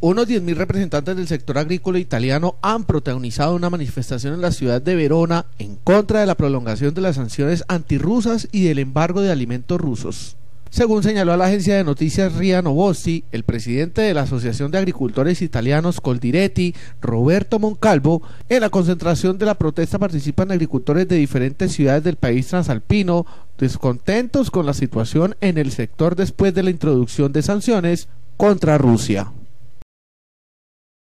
Unos 10.000 representantes del sector agrícola italiano han protagonizado una manifestación en la ciudad de Verona en contra de la prolongación de las sanciones antirrusas y del embargo de alimentos rusos. Según señaló a la agencia de noticias RIA Novosti, el presidente de la Asociación de Agricultores Italianos Coldiretti, Roberto Moncalvo, en la concentración de la protesta participan agricultores de diferentes ciudades del país transalpino, descontentos con la situación en el sector después de la introducción de sanciones contra Rusia.